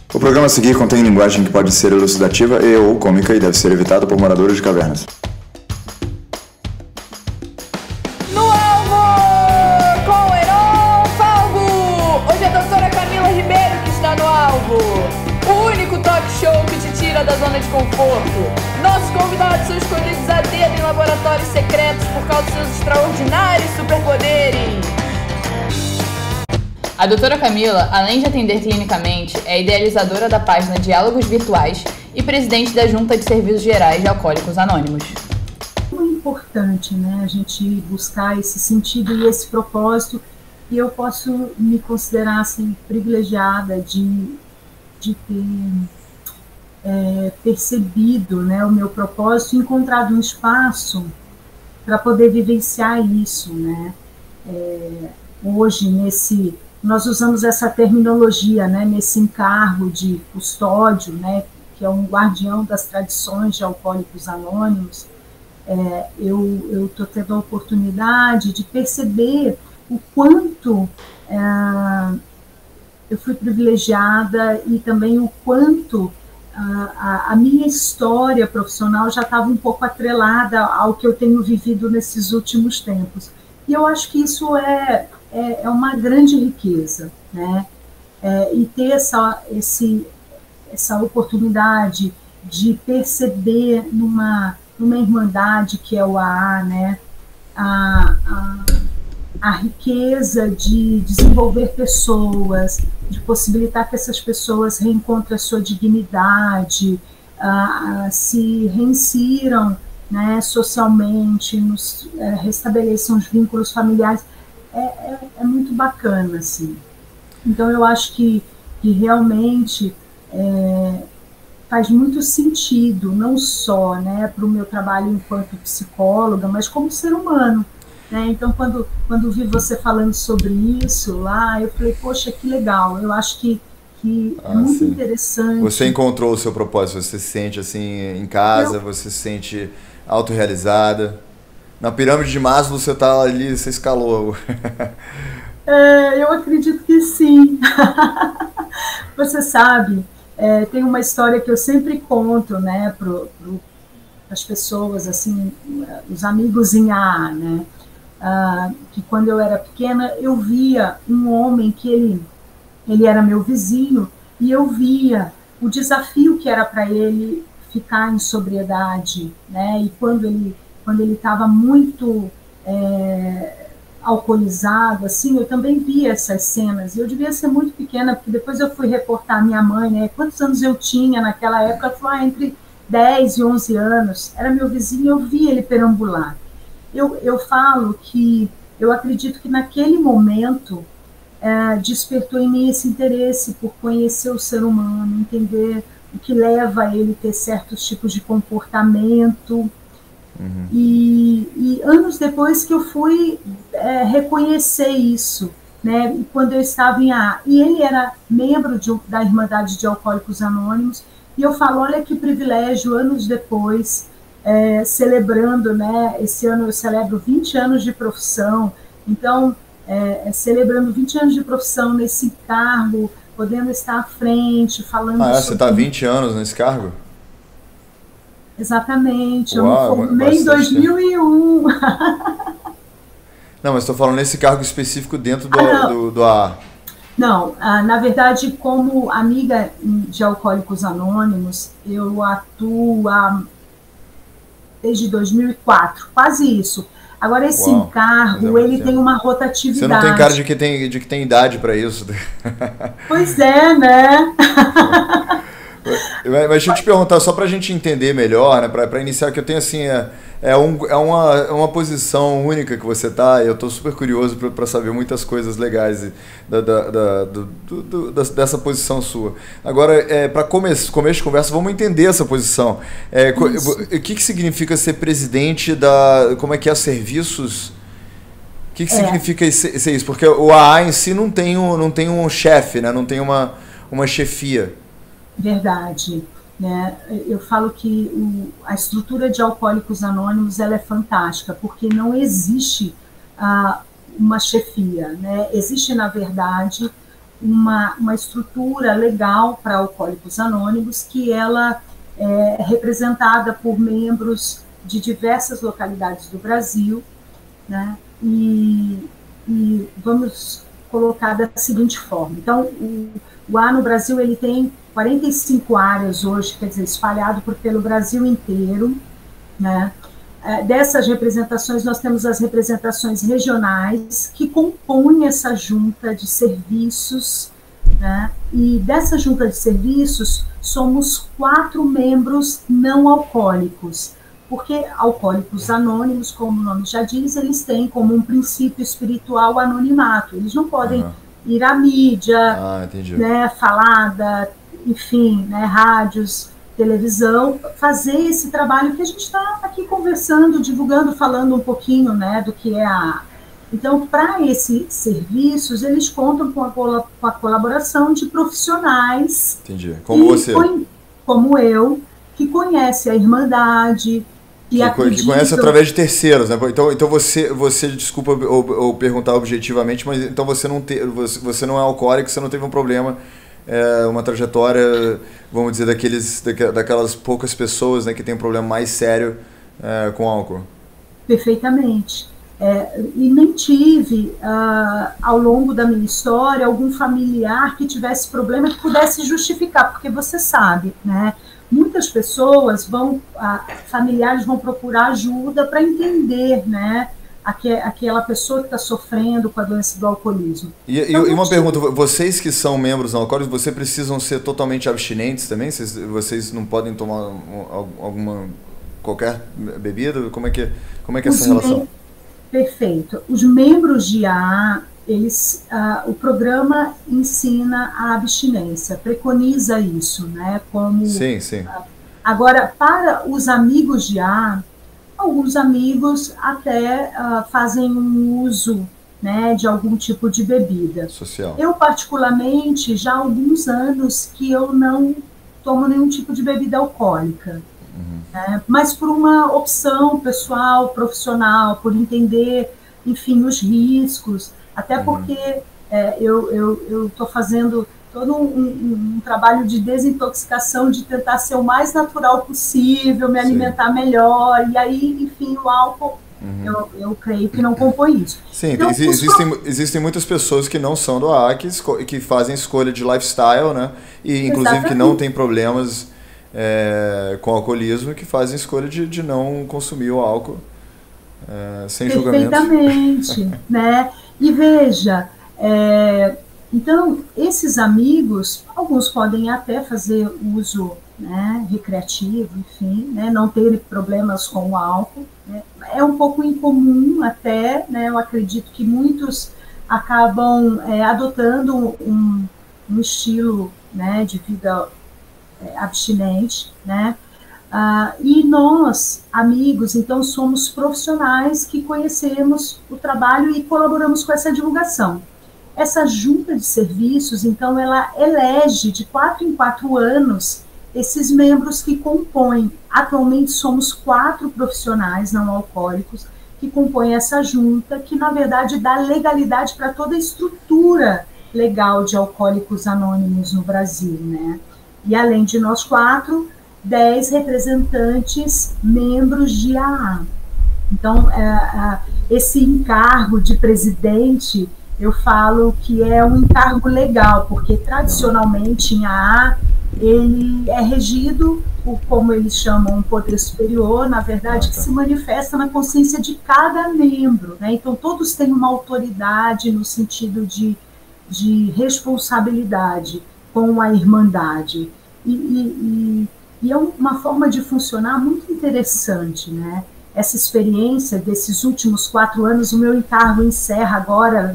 O programa a seguir contém linguagem que pode ser elucidativa e/ou cômica e deve ser evitado por moradores de cavernas. No alvo! Com Heron Falgo! Hoje é a doutora Camila Ribeiro que está no alvo. O único talk show que te tira da zona de conforto. Nossos convidados são escolhidos a dedo em laboratórios secretos por causa dos seus extraordinários superpoderes. A doutora Camila, além de atender clinicamente, é idealizadora da página Diálogos Virtuais e presidente da Junta de Serviços Gerais de Alcoólicos Anônimos. É muito importante, né, a gente buscar esse sentido e esse propósito, e eu posso me considerar assim, privilegiada de ter percebido, né, o meu propósito e encontrado um espaço para poder vivenciar isso, né. Hoje, nós usamos essa terminologia, né, nesse encargo de custódio, né, que é um guardião das tradições de Alcoólicos Anônimos. Eu estou tendo a oportunidade de perceber o quanto eu fui privilegiada e também o quanto a minha história profissional já estava um pouco atrelada ao que eu tenho vivido nesses últimos tempos. E eu acho que isso é uma grande riqueza, né? E ter essa oportunidade de perceber numa irmandade que é o AA, né? A riqueza de desenvolver pessoas, de possibilitar que essas pessoas reencontrem a sua dignidade, se reinsiram, né, socialmente, restabeleçam os vínculos familiares, é muito bacana, assim. Então, eu acho que realmente faz muito sentido, não só, né, para o meu trabalho enquanto psicóloga, mas como ser humano, né? Então, quando vi você falando sobre isso lá, eu falei, poxa, que legal, eu acho que é muito interessante. Você encontrou o seu propósito, você se sente assim em casa, você se sente autorrealizada. Na pirâmide de Maslow você tá ali, você escalou. Eu acredito que sim. Você sabe, tem uma história que eu sempre conto, né, para as pessoas, assim, os amigos em AA, né, que quando eu era pequena eu via um homem que ele era meu vizinho e eu via o desafio que era para ele ficar em sobriedade, né, e quando ele estava muito alcoolizado, assim, eu também via essas cenas. Eu devia ser muito pequena, porque depois eu fui reportar a minha mãe, né, quantos anos eu tinha naquela época. Ela falou, entre 10 e 11 anos. Era meu vizinho, eu via ele perambular. Eu falo que eu acredito que naquele momento despertou em mim esse interesse por conhecer o ser humano, entender o que leva a ele ter certos tipos de comportamento. Uhum. E anos depois que eu fui reconhecer isso, né? E quando eu estava em AA, e ele era membro da Irmandade de Alcoólicos Anônimos, e eu falo, olha que privilégio, anos depois, celebrando, né? Esse ano eu celebro 20 anos de profissão, então, celebrando 20 anos de profissão nesse cargo, podendo estar à frente, falando sobre... Você está 20 anos nesse cargo? Exatamente, uau, eu me formei em 2001. Não, mas estou falando nesse cargo específico dentro do AA. Não, na verdade, como amiga de Alcoólicos Anônimos, eu atuo desde 2004, quase isso. Agora, esse encargo, ele tem uma rotatividade. Você não tem cara de que tem idade para isso. Pois é, né? Mas deixa eu te perguntar, só para a gente entender melhor, né, para iniciar, que eu tenho assim, uma posição única que você tá, e eu estou super curioso para saber muitas coisas legais dessa posição sua. Agora, para começo de conversa, vamos entender essa posição. O que significa ser presidente como é que é, serviços? O que significa ser isso? Porque o AA em si não tem um chefe, né, não tem uma chefia. Verdade, né? Eu falo que a estrutura de Alcoólicos Anônimos ela é fantástica, porque não existe uma chefia, né? Existe, na verdade, uma estrutura legal para Alcoólicos Anônimos, que ela é representada por membros de diversas localidades do Brasil, né? E vamos colocar da seguinte forma. Então, o A no Brasil, ele tem 45 áreas hoje, quer dizer, espalhado pelo Brasil inteiro, né? Dessas representações, nós temos as representações regionais, que compõem essa junta de serviços, né? E dessa junta de serviços, somos 4 membros não alcoólicos, porque Alcoólicos Anônimos, como o nome já diz, eles têm como um princípio espiritual o anonimato. Eles não podem ir à mídia, né, falada, enfim, né, rádios, televisão, fazer esse trabalho que a gente está aqui conversando, divulgando, falando um pouquinho, né, do que é a... Então, para esses serviços, eles contam com a colaboração de profissionais. Entendi. Como você. Como eu, que conhece a Irmandade, que conhece através de terceiros, né? Então você desculpa ou perguntar objetivamente, mas então você não é alcoólico, você não teve um problema, uma trajetória, vamos dizer, daquelas poucas pessoas, né, que tem um problema mais sério com álcool. Perfeitamente. E nem tive, ao longo da minha história, algum familiar que tivesse problema que pudesse justificar, porque você sabe, né? Muitas pessoas familiares vão procurar ajuda para entender, né, aquela pessoa que está sofrendo com a doença do alcoolismo. E uma pergunta, vocês que são membros não alcoólicos, vocês precisam ser totalmente abstinentes também? Vocês não podem tomar qualquer bebida? Como é que é essa relação? Perfeito. Os membros de AA, o programa ensina a abstinência, preconiza isso, né? Como, sim. Agora, para os amigos de AA, alguns amigos até fazem um uso, né, de algum tipo de bebida. Social. Eu, particularmente, já há alguns anos que eu não tomo nenhum tipo de bebida alcoólica. Mas por uma opção pessoal, profissional, por entender, enfim, os riscos, até porque eu estou fazendo todo um trabalho de desintoxicação, de tentar ser o mais natural possível, me alimentar melhor, e aí, enfim, o álcool, eu creio que não compõe isso. Sim, então, existem muitas pessoas que não são do AA, que fazem escolha de lifestyle, né, e inclusive que não têm problemas com alcoolismo, que fazem escolha de não consumir o álcool sem julgamento. Perfeitamente, né? E veja, então, esses amigos, alguns podem até fazer uso, né, recreativo, enfim, né, não ter problemas com o álcool, né? É um pouco incomum até, né? Eu acredito que muitos acabam adotando um estilo, né, de vida abstinente, né? E nós, amigos, então, somos profissionais que conhecemos o trabalho e colaboramos com essa divulgação. Essa junta de serviços, então, ela elege de 4 em 4 anos esses membros que compõem. Atualmente somos 4 profissionais não alcoólicos que compõem essa junta, que na verdade dá legalidade para toda a estrutura legal de Alcoólicos Anônimos no Brasil, né? E além de nós 4, 10 representantes membros de AA. Então, esse encargo de presidente, eu falo que é um encargo legal, porque tradicionalmente em AA, ele é regido por, como eles chamam, um poder superior, na verdade, que se manifesta na consciência de cada membro, né? Então, todos têm uma autoridade no sentido de responsabilidade com a Irmandade. E é uma forma de funcionar muito interessante, né? Essa experiência desses últimos 4 anos, o meu encargo encerra agora,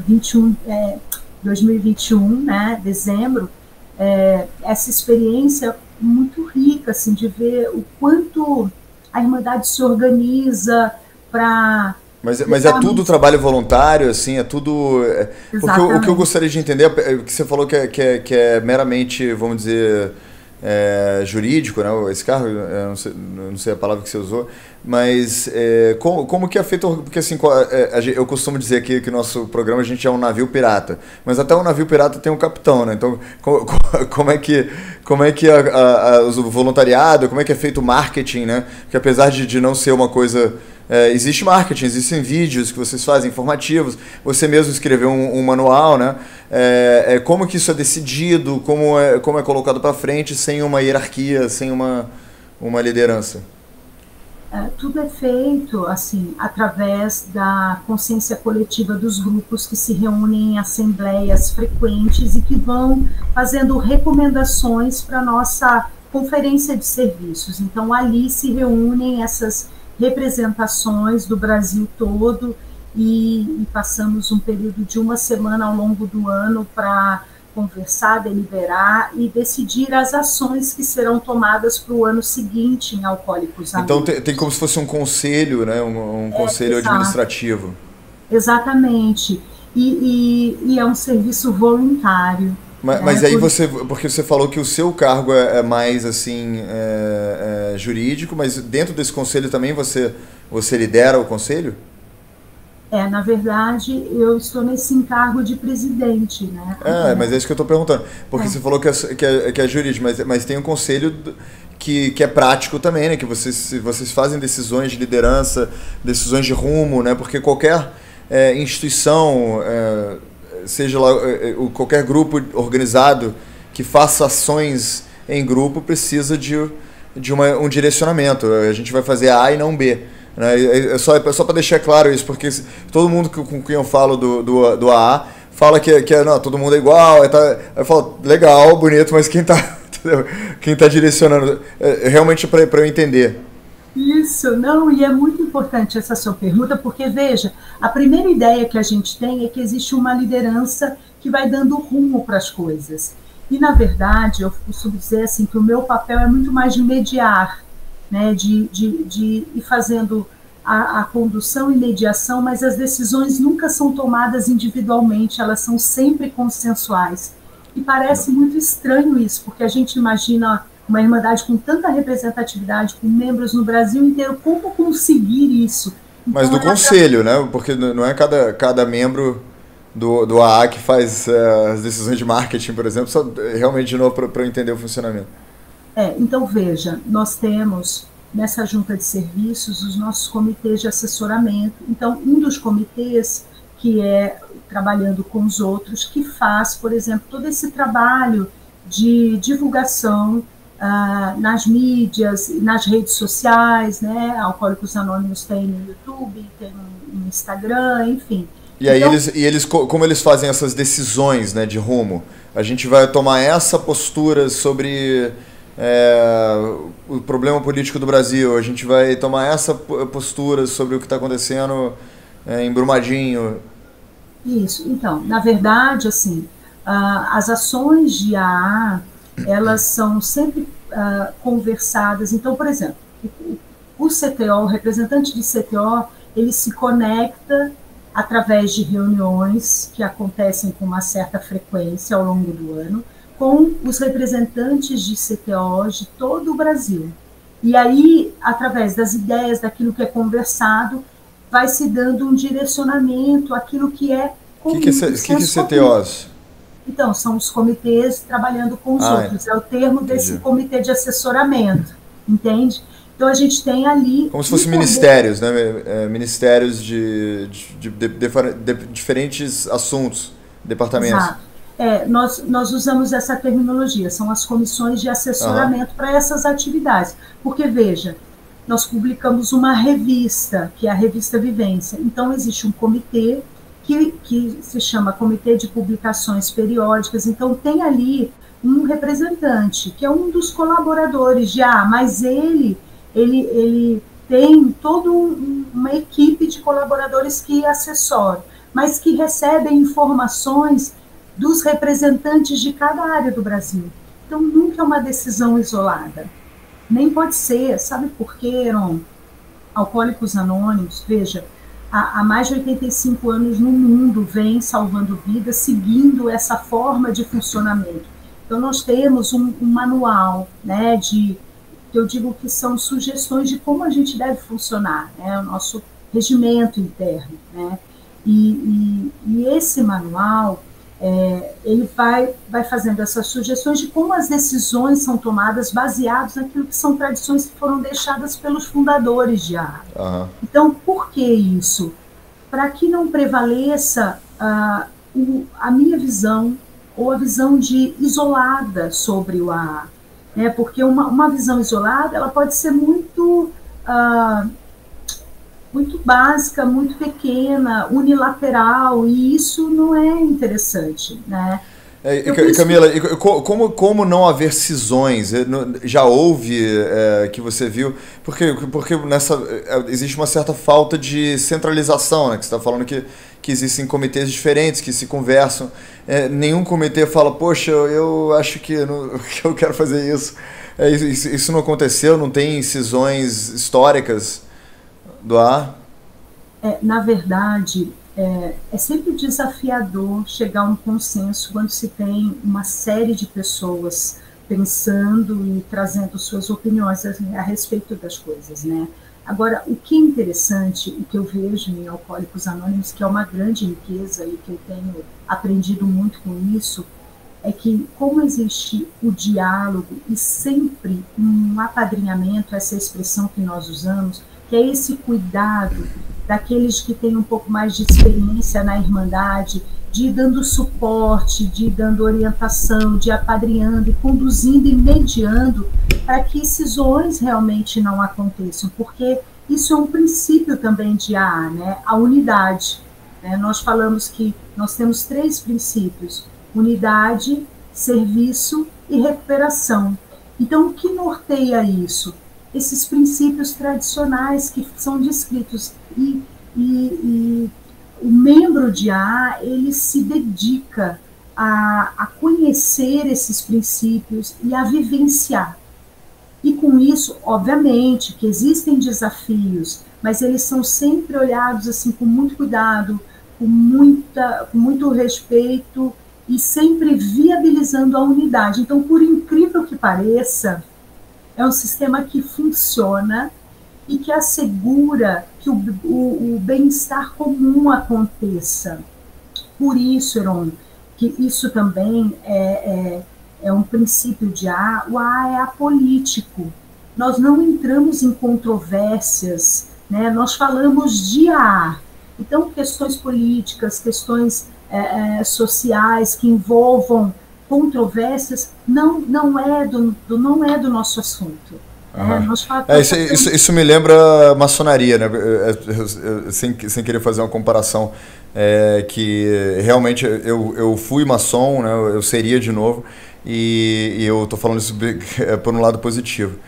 2021, né, dezembro, essa experiência muito rica, assim, de ver o quanto a Irmandade se organiza para... Mas é tudo trabalho voluntário, assim, é tudo... O que eu gostaria de entender, é que você falou que é meramente, vamos dizer, jurídico, né? Esse cargo, eu não sei a palavra que você usou, mas como que é feito? Porque assim, eu costumo dizer aqui que o nosso programa a gente é um navio pirata, mas até um navio pirata tem um capitão, né? Então, como é que o voluntariado, como é que é feito o marketing, né? Porque apesar de não ser uma coisa... existe marketing, existem vídeos que vocês fazem, informativos, você mesmo escreveu um manual, né? Como que isso é decidido, como é colocado para frente sem uma hierarquia, sem uma liderança? Tudo é feito assim através da consciência coletiva dos grupos que se reúnem em assembleias frequentes e que vão fazendo recomendações para a nossa conferência de serviços. Então, ali se reúnem essas representações do Brasil todo e passamos um período de uma semana ao longo do ano para conversar, deliberar e decidir as ações que serão tomadas para o ano seguinte em Alcoólicos Anônimos. Então tem como se fosse um conselho, né? Um conselho administrativo. Exatamente. E é um serviço voluntário. Mas aí porque você falou que o seu cargo é mais assim jurídico, mas dentro desse conselho também você lidera o conselho? Na verdade, eu estou nesse encargo de presidente, né? Mas é isso que eu estou perguntando. Porque você falou que é jurídico, mas tem um conselho que é prático também, né? Que vocês fazem decisões de liderança, decisões de rumo, né? Porque qualquer instituição, seja lá qualquer grupo organizado que faça ações em grupo, precisa de um direcionamento. A gente vai fazer A e não B. É só para deixar claro isso, porque todo mundo com quem eu falo do AA fala que não, todo mundo é igual, eu falo, legal, bonito, mas quem tá direcionando, realmente para eu entender. Isso, não, e é muito importante essa sua pergunta, porque, veja, a primeira ideia que a gente tem é que existe uma liderança que vai dando rumo para as coisas. E, na verdade, eu costumo dizer assim, que o meu papel é muito mais de mediar, né, de ir fazendo a condução e mediação, mas as decisões nunca são tomadas individualmente, elas são sempre consensuais. E parece muito estranho isso, porque a gente imagina uma irmandade com tanta representatividade, com membros no Brasil inteiro, como conseguir isso? Então, mas do conselho, né? Porque não é cada membro do AA que faz as decisões de marketing, por exemplo, só realmente de novo para eu entender o funcionamento. Então, veja, nós temos nessa junta de serviços os nossos comitês de assessoramento. Então, um dos comitês, que é trabalhando com os outros, que faz, por exemplo, todo esse trabalho de divulgação nas mídias, nas redes sociais, né? Alcoólicos Anônimos tem no YouTube, tem no Instagram, enfim. E aí então, como eles fazem essas decisões, né, de rumo? A gente vai tomar essa postura sobre o problema político do Brasil, a gente vai tomar essa postura sobre o que está acontecendo em Brumadinho. Isso, então, na verdade, assim, as ações de AA, elas são sempre conversadas. Então, por exemplo, o CTO, o representante de CTO, ele se conecta através de reuniões que acontecem com uma certa frequência ao longo do ano, com os representantes de CTO de todo o Brasil. E aí, através das ideias, daquilo que é conversado, vai se dando um direcionamento, aquilo que é comum. O que CTOs? Então, são os comitês trabalhando com os outros. É o termo desse comitê de assessoramento, entende? Então, a gente tem ali... Como se fossem ministérios, né? Ministérios de diferentes assuntos, departamentos. Exato. Nós usamos essa terminologia, são as comissões de assessoramento para essas atividades. Porque, veja, nós publicamos uma revista, que é a Revista Vivência. Então, existe um comitê que se chama Comitê de Publicações Periódicas. Então, tem ali um representante, que é um dos colaboradores de mas ele tem toda uma equipe de colaboradores que assessoram, mas que recebem informações dos representantes de cada área do Brasil. Então, nunca é uma decisão isolada. Nem pode ser. Sabe por quê, Heron? Alcoólicos Anônimos, veja, há mais de 85 anos no mundo vem salvando vidas, seguindo essa forma de funcionamento. Então, nós temos um manual, né, que eu digo que são sugestões de como a gente deve funcionar, né, o nosso regimento interno, né, e esse manual, ele vai fazendo essas sugestões de como as decisões são tomadas baseadas naquilo que são tradições que foram deixadas pelos fundadores de AA. Uhum. Então, por que isso? Para que não prevaleça a minha visão ou a visão isolada sobre o AA, né? Porque uma visão isolada ela pode ser muito básica, muito pequena, unilateral, e isso não é interessante, né? Camila, como não haver cisões? Já houve que você viu? Porque existe uma certa falta de centralização, né? Que você está falando que existem comitês diferentes que se conversam. Nenhum comitê fala, poxa, eu acho que eu quero fazer isso. Isso não aconteceu? Não tem cisões históricas do AA? Na verdade, é sempre desafiador chegar a um consenso quando se tem uma série de pessoas pensando e trazendo suas opiniões a respeito das coisas, né? Agora, o que é interessante, o que eu vejo em Alcoólicos Anônimos, que é uma grande riqueza e que eu tenho aprendido muito com isso, é que como existe o diálogo e sempre um apadrinhamento, essa expressão que nós usamos, que é esse cuidado daqueles que têm um pouco mais de experiência na Irmandade, de ir dando suporte, de ir dando orientação, de ir apadrinhando e conduzindo e mediando para que cisões realmente não aconteçam, porque isso é um princípio também de AA, né? A unidade. Né? Nós falamos que nós temos 3 princípios: unidade, serviço e recuperação. Então, o que norteia isso? Esses princípios tradicionais que são descritos, e o membro de AA, ele se dedica a conhecer esses princípios e a vivenciar. E com isso, obviamente, que existem desafios, mas eles são sempre olhados assim com muito cuidado, com muito respeito e sempre viabilizando a unidade. Então, por incrível que pareça, é um sistema que funciona e que assegura que o bem-estar comum aconteça. Por isso, Heron, que isso também é um princípio de AA. O AA é apolítico. Nós não entramos em controvérsias, né? Nós falamos de AA. Então, questões políticas, questões sociais que envolvam controvérsias não é do nosso assunto. Isso me lembra maçonaria, né? Sem querer fazer uma comparação, que realmente eu fui maçom, né? Eu seria de novo, e eu estou falando isso por um lado positivo,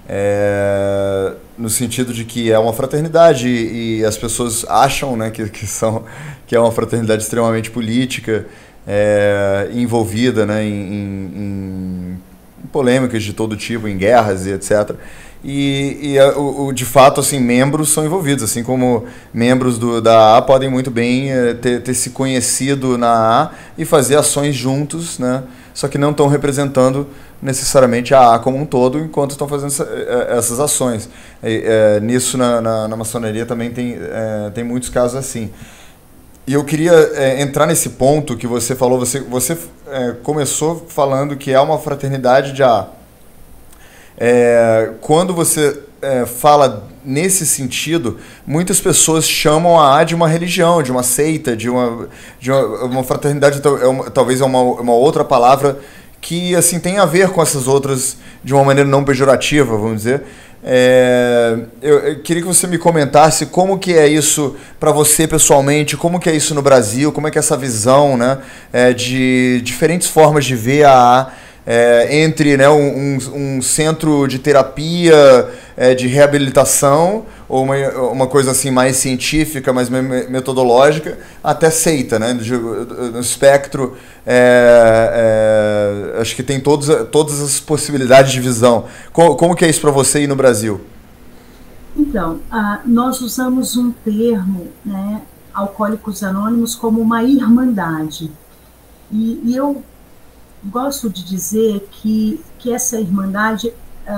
no sentido de que é uma fraternidade e as pessoas acham, né, que é uma fraternidade extremamente política, envolvida, né, em polêmicas de todo tipo, em guerras e etc. E de fato, assim, membros são envolvidos, assim como membros da AA podem muito bem ter se conhecido na AA e fazer ações juntos, né? Só que não estão representando necessariamente a AA como um todo enquanto estão fazendo essas ações. Nisso, na maçonaria também tem muitos casos assim. E eu queria entrar nesse ponto que você falou. Você começou falando que é uma fraternidade de AA. Quando você fala nesse sentido, muitas pessoas chamam a AA de uma religião, de uma seita, de uma fraternidade, talvez é uma outra palavra que assim tem a ver com essas outras de uma maneira não pejorativa, vamos dizer. Eu queria que você me comentasse como que é isso para você pessoalmente, como que é isso no Brasil, como é que é essa visão, né, de diferentes formas de ver a AA, entre, né, um centro de terapia, de reabilitação, ou uma coisa assim mais científica, mais metodológica, até seita, né, no espectro. Acho que tem todas as possibilidades de visão. Como que é isso para você aí no Brasil? Então, nós usamos um termo, né, Alcoólicos Anônimos, como uma irmandade. E eu gosto de dizer que essa Irmandade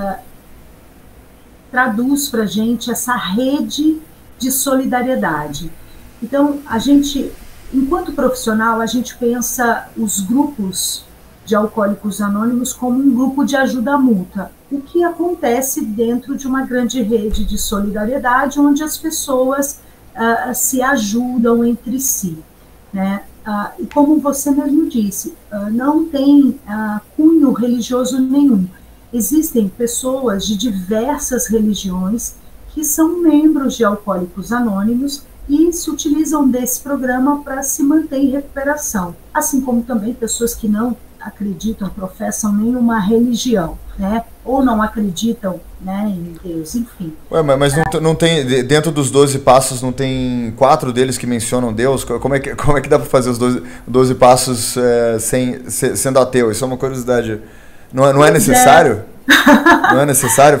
traduz para a gente essa rede de solidariedade. Então, a gente, enquanto profissional, a gente pensa os grupos de Alcoólicos Anônimos como um grupo de ajuda mútua, o que acontece dentro de uma grande rede de solidariedade, onde as pessoas se ajudam entre si, né? E como você mesmo disse, não tem cunho religioso nenhum. Existem pessoas de diversas religiões que são membros de Alcoólicos Anônimos e se utilizam desse programa para se manter em recuperação, assim como também pessoas que não acreditam, professam nenhuma religião, né? Ou não acreditam, né, em Deus, enfim. Ué, mas não tem, dentro dos 12 passos, não tem 4 deles que mencionam Deus? Como é que dá para fazer os 12 passos sendo ateu? Isso é uma curiosidade. Não é necessário? Não é necessário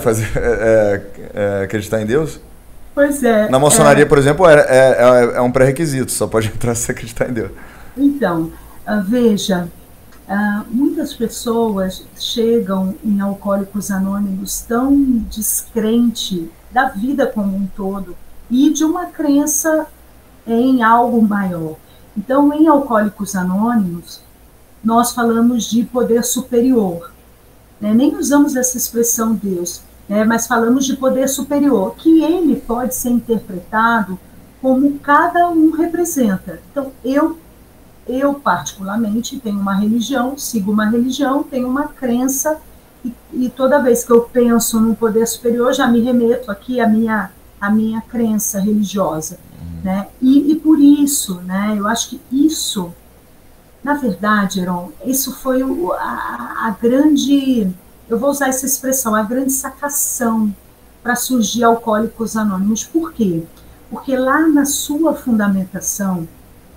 acreditar em Deus? Pois é. Na maçonaria, por exemplo, é um pré-requisito, só pode entrar se acreditar em Deus. Então, veja, muitas pessoas chegam em Alcoólicos Anônimos tão descrente da vida como um todo e de uma crença em algo maior. Então, em Alcoólicos Anônimos, nós falamos de poder superior, né? Nem usamos essa expressão Deus, né? Mas falamos de poder superior, que ele pode ser interpretado como cada um representa. Então, eu particularmente tenho uma religião, sigo uma religião, tenho uma crença, e toda vez que eu penso num poder superior, já me remeto aqui à minha crença religiosa, né? E por isso, né, eu acho que isso, na verdade, Heron, isso foi a grande, eu vou usar essa expressão, a grande sacação para surgir Alcoólicos Anônimos. Por quê? Porque lá na sua fundamentação,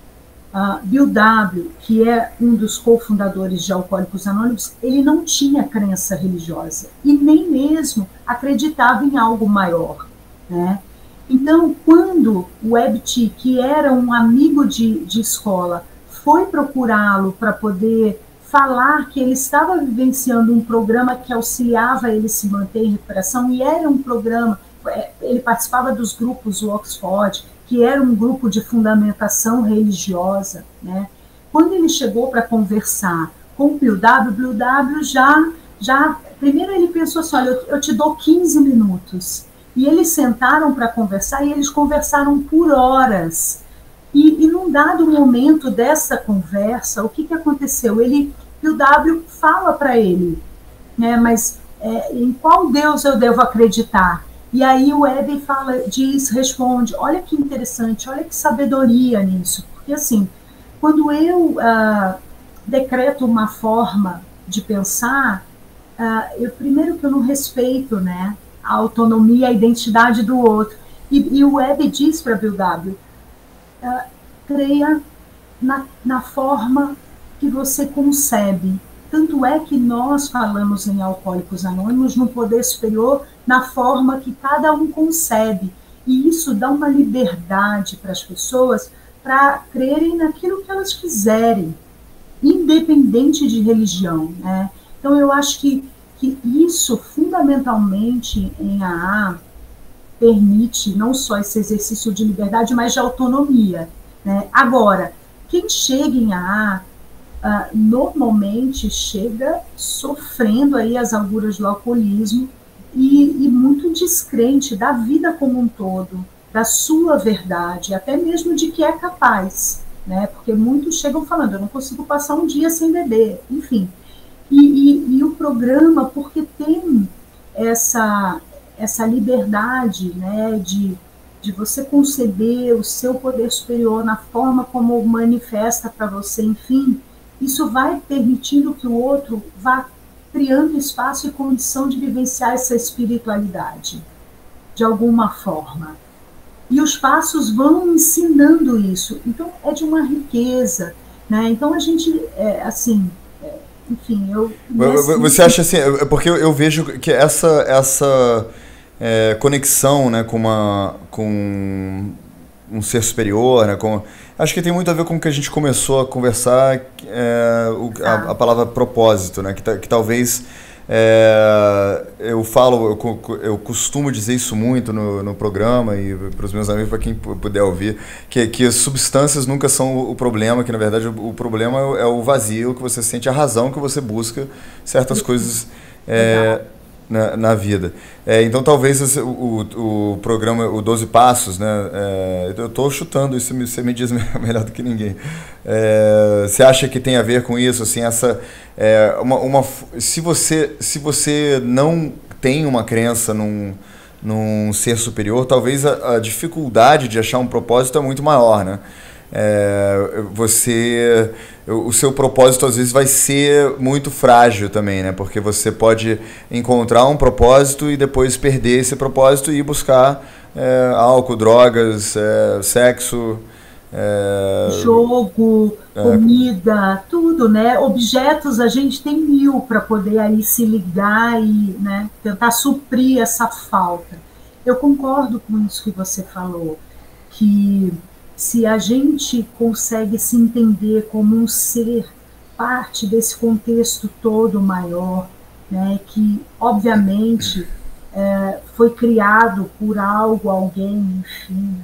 Bill W., que é um dos cofundadores de Alcoólicos Anônimos, ele não tinha crença religiosa e nem mesmo acreditava em algo maior, né? Então, quando o Webb-T., que era um amigo de escola, foi procurá-lo para poder falar que ele estava vivenciando um programa que auxiliava ele se manter em recuperação, e era um programa, ele participava dos grupos do Oxford, que era um grupo de fundamentação religiosa, né? Quando ele chegou para conversar com o Bill W., primeiro ele pensou assim, olha, eu te dou 15 minutos. E eles sentaram para conversar, e eles conversaram por horas. E num dado momento dessa conversa, o que aconteceu? Bill W. fala para ele, né, mas em qual Deus eu devo acreditar? E aí o Webb responde, olha que interessante, olha que sabedoria nisso, porque assim, quando eu decreto uma forma de pensar, primeiro que eu não respeito, né, a autonomia, a identidade do outro, e o Webb diz para Bill W., creia na forma que você concebe. Tanto é que nós falamos em Alcoólicos Anônimos no poder superior, na forma que cada um concebe. E isso dá uma liberdade para as pessoas para crerem naquilo que elas quiserem, independente de religião, né? Então, eu acho que isso, fundamentalmente, em AA, permite não só esse exercício de liberdade, mas de autonomia, né? Agora, quem chega em AA, normalmente chega sofrendo aí as agruras do alcoolismo e muito descrente da vida como um todo, da sua verdade, até mesmo de que é capaz, né? Porque muitos chegam falando, eu não consigo passar um dia sem beber, enfim. E o programa, porque tem essa liberdade, né, de você conceber o seu poder superior na forma como manifesta para você, enfim, isso vai permitindo que o outro vá criando espaço e condição de vivenciar essa espiritualidade, de alguma forma. E os passos vão ensinando isso. Então, é de uma riqueza, né? Então, a gente, enfim, Você acha assim, porque eu vejo que essa conexão, né, com um ser superior, né? Acho que tem muito a ver com o que a gente começou a conversar, a palavra propósito, né? Que talvez eu costumo dizer isso muito no programa e para os meus amigos, para quem puder ouvir, que as substâncias nunca são o problema, que na verdade o problema é o vazio que você sente, a razão que você busca certas coisas na vida. Então talvez o programa, o 12 Passos, né? Eu estou chutando isso, você me diz melhor do que ninguém. Você acha que tem a ver com isso? Assim, se você não tem uma crença num ser superior, talvez a dificuldade de achar um propósito é muito maior, né? O seu propósito às vezes vai ser muito frágil também, né? Porque você pode encontrar um propósito e depois perder esse propósito e ir buscar álcool, drogas, sexo, jogo, comida, tudo, né? Objetos a gente tem 1000 para poder aí se ligar e, né, tentar suprir essa falta. Eu concordo com isso que você falou, que se a gente consegue se entender como um ser, parte desse contexto todo maior, né, que obviamente foi criado por algo, alguém, enfim, né,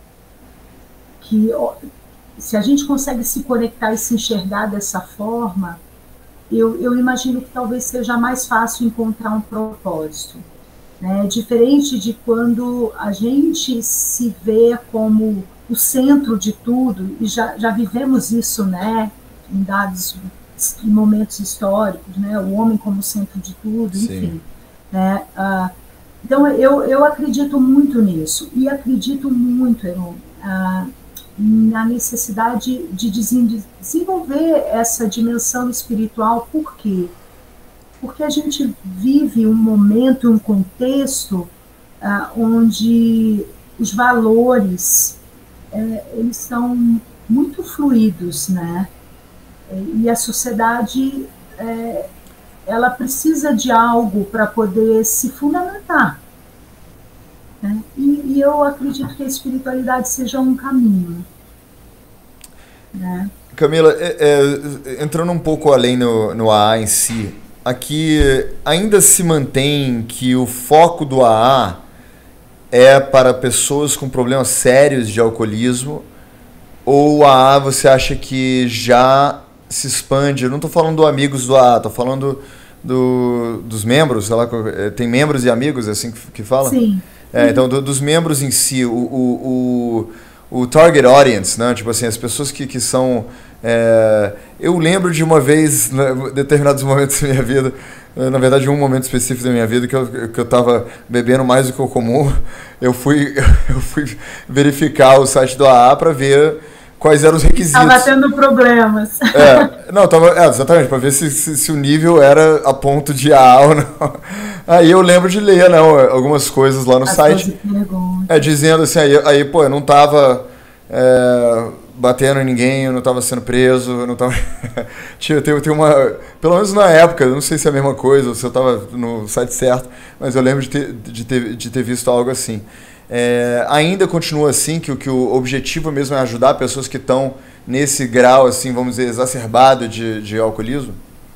que se a gente consegue se conectar e se enxergar dessa forma, eu imagino que talvez seja mais fácil encontrar um propósito, né, diferente de quando a gente se vê como o centro de tudo, e já vivemos isso, né, em momentos históricos, né, o homem como centro de tudo, enfim. Né, então, eu acredito muito nisso, e acredito muito, Heron, na necessidade de desenvolver essa dimensão espiritual. Por quê? Porque a gente vive um momento, um contexto onde os valores eles são muito fluidos, né? E a sociedade ela precisa de algo para poder se fundamentar, né? E eu acredito que a espiritualidade seja um caminho, né? Camila, entrando um pouco além no AA em si, aqui ainda se mantém que o foco do AA é para pessoas com problemas sérios de alcoolismo, ou o AA você acha que já se expande? Eu não estou falando do amigos do AA, estou falando dos membros, sei lá, tem membros e amigos, assim que fala? Sim. Então, dos membros em si, o target audience, né? Tipo assim, as pessoas que são... eu lembro de uma vez, em determinados momentos da minha vida, na verdade um momento específico da minha vida, que eu estava bebendo mais do que o comum, eu fui verificar o site do AA para ver quais eram os requisitos. Estava tendo problemas. Exatamente, para ver se o nível era a ponto de AA ou não. Aí eu lembro de ler, né, algumas coisas lá no site, dizendo assim, pô, eu não estava batendo em ninguém, eu não estava sendo preso, eu não estava... tem uma... Pelo menos na época, eu não sei se é a mesma coisa, ou se eu estava no site certo, mas eu lembro de ter visto algo assim. Ainda continua assim, que o objetivo mesmo é ajudar pessoas que estão nesse grau, assim, vamos dizer, exacerbado de alcoolismo?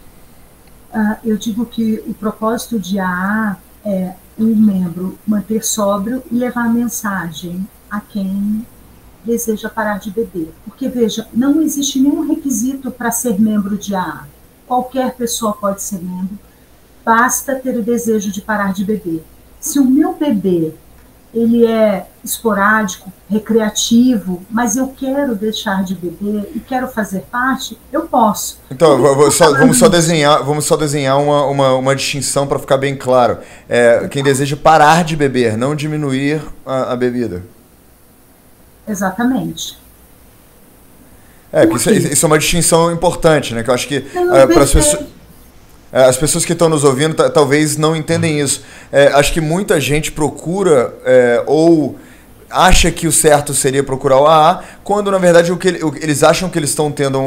Eu digo que o propósito de AA é um membro manter sóbrio e levar a mensagem a quem deseja parar de beber. Porque, veja, não existe nenhum requisito para ser membro de AA. Qualquer pessoa pode ser membro, basta ter o desejo de parar de beber. Se o meu bebê ele é esporádico, recreativo, mas eu quero deixar de beber e quero fazer parte, eu posso. Então, vamos só desenhar uma distinção para ficar bem claro. Quem deseja parar de beber, não diminuir a bebida. Exatamente. Isso é uma distinção importante, né? Que eu acho que para as pessoas que estão nos ouvindo talvez não entendem isso. Acho que muita gente procura ou acha que o certo seria procurar o AA, quando na verdade eles acham que eles estão tendo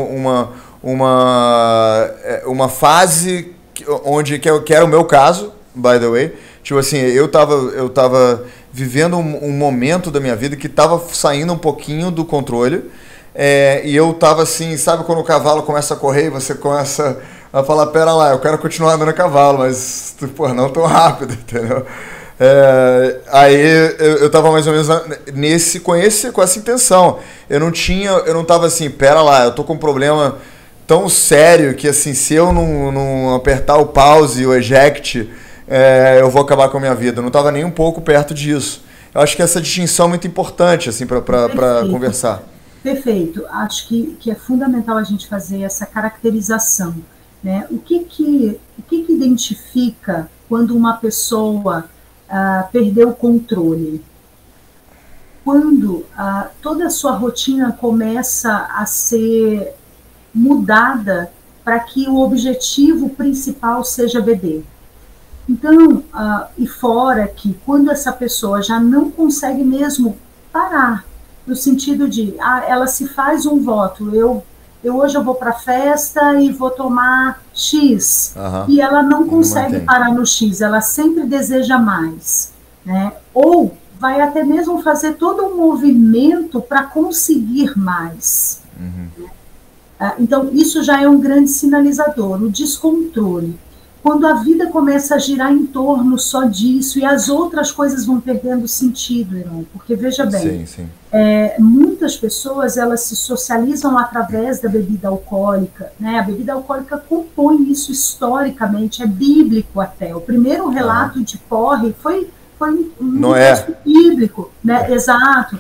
uma fase onde que era o meu caso, by the way. Tipo assim, eu tava vivendo um momento da minha vida que estava saindo um pouquinho do controle. E eu tava assim, sabe quando o cavalo começa a correr e você começa a falar, pera lá, eu quero continuar andando a cavalo, mas pô, não tão rápido, entendeu? Aí eu tava mais ou menos com essa intenção. Eu não tava assim, pera lá, eu tô com um problema tão sério que assim, se eu não apertar o pause e o eject, eu vou acabar com a minha vida. Eu não tava nem um pouco perto disso. Eu acho que essa distinção é muito importante assim, para conversar. Perfeito. Acho que é fundamental a gente fazer essa caracterização, né? O que identifica quando uma pessoa perdeu o controle? Quando toda a sua rotina começa a ser mudada para que o objetivo principal seja beber. Então, e fora que quando essa pessoa já não consegue mesmo parar, no sentido de, ela se faz um voto, hoje eu vou para a festa e vou tomar X, e ela não consegue parar no X, ela sempre deseja mais, né? Ou vai até mesmo fazer todo um movimento para conseguir mais. Então, isso já é um grande sinalizador, o descontrole. Quando a vida começa a girar em torno só disso e as outras coisas vão perdendo sentido, Heron, porque veja bem, muitas pessoas elas se socializam através da bebida alcoólica, né? A bebida alcoólica compõe isso historicamente, é bíblico até. O primeiro relato de porre foi um texto bíblico, né? Exato.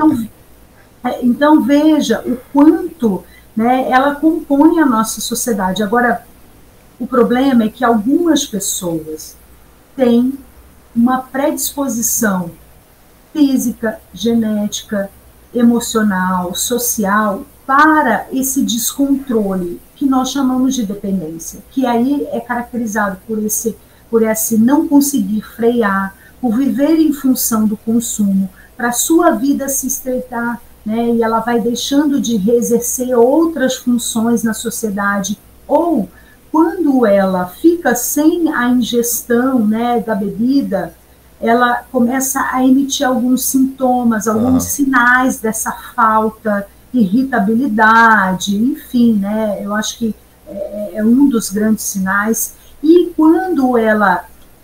Então veja o quanto, né, ela compõe a nossa sociedade. Agora, o problema é que algumas pessoas têm uma predisposição física, genética, emocional, social, para esse descontrole, que nós chamamos de dependência, que aí é caracterizado por esse não conseguir frear, por viver em função do consumo, para a sua vida se estreitar, né, e ela vai deixando de exercer outras funções na sociedade, ou quando ela fica sem a ingestão, né, da bebida, ela começa a emitir alguns sintomas, alguns sinais dessa falta, irritabilidade, enfim, né, eu acho que é um dos grandes sinais. E quando ela,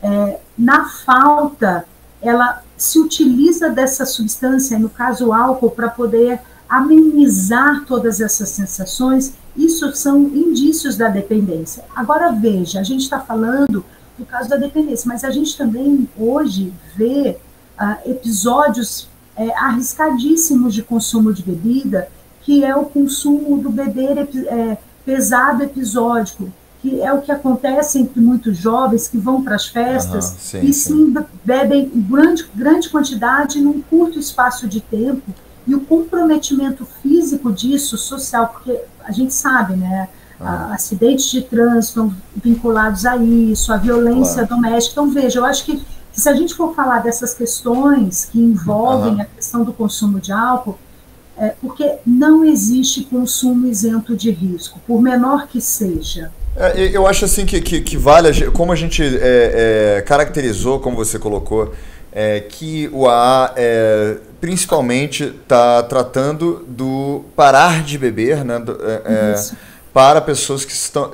na falta, ela se utiliza dessa substância, no caso o álcool, para poder amenizar todas essas sensações, isso são indícios da dependência. Agora veja, a gente está falando do caso da dependência, mas a gente também hoje vê episódios arriscadíssimos de consumo de bebida, que é o consumo do beber pesado episódico, que é o que acontece entre muitos jovens que vão para as festas e sim bebem grande quantidade num curto espaço de tempo, e o comprometimento físico disso, social, porque a gente sabe, né, acidentes de trânsito vinculados a isso, a violência doméstica. Então, veja, eu acho que se a gente for falar dessas questões que envolvem a questão do consumo de álcool, porque não existe consumo isento de risco, por menor que seja. Eu acho assim que vale, como a gente caracterizou, como você colocou, que o AA principalmente está tratando do parar de beber, né, para pessoas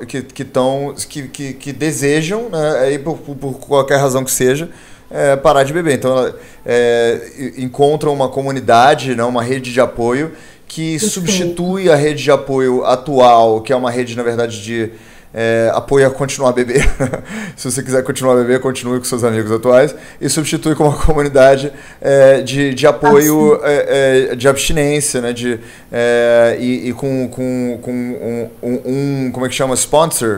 que desejam, né, por qualquer razão que seja, parar de beber. Então, encontram uma comunidade, né, uma rede de apoio que substitui a rede de apoio atual, que é uma rede, na verdade, de apoio a continuar a beber. Se você quiser continuar a beber, continue com seus amigos atuais, e substitui com uma comunidade de apoio, de abstinência, né, e com como é que chama? Sponsor,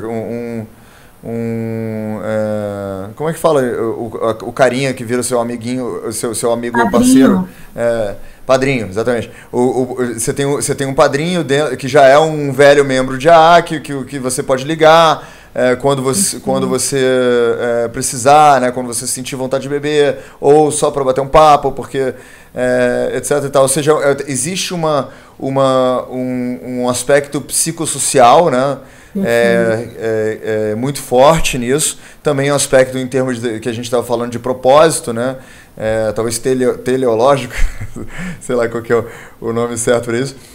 como é que fala? O carinha que vira seu amiguinho, seu amigo padrinho. Parceiro. Padrinho, exatamente. Você tem um padrinho que já é um velho membro de AA, que você pode ligar quando você precisar, né, quando você sentir vontade de beber, ou só para bater um papo, porque etc. E tal. Ou seja, existe um aspecto psicossocial, né, muito forte nisso. Também é um aspecto em termos que a gente estava falando de propósito, né? Talvez teleológico, sei lá qual que é o nome certo para isso.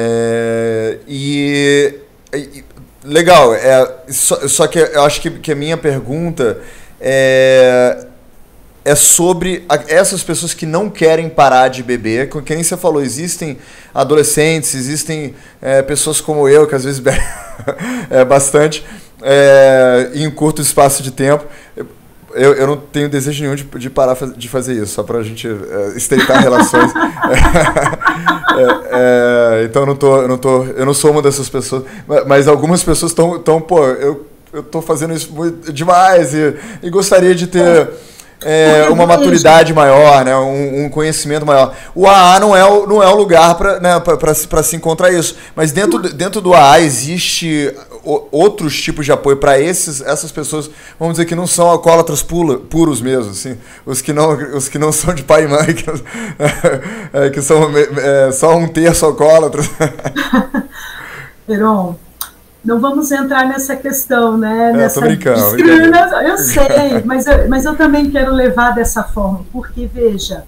Legal, só que eu acho que a minha pergunta é sobre essas pessoas que não querem parar de beber. Que nem você falou, existem adolescentes, existem pessoas como eu, que às vezes bebem bastante em um curto espaço de tempo. Eu não tenho desejo nenhum de parar de fazer isso, só para a gente estreitar relações. Então eu não sou uma dessas pessoas, mas algumas pessoas estão pô, eu estou fazendo isso demais e gostaria de ter uma maturidade maior, né? Um conhecimento maior. O AA não é o lugar para se encontrar isso. Mas dentro do AA existe outros tipos de apoio para essas pessoas, vamos dizer, que não são alcoólatras puros mesmo, assim, os que não são de pai e mãe, que são só um terço alcoólatras. Heron, não vamos entrar nessa questão, né? Tô brincando. Eu sei, mas eu também quero levar dessa forma, porque, veja,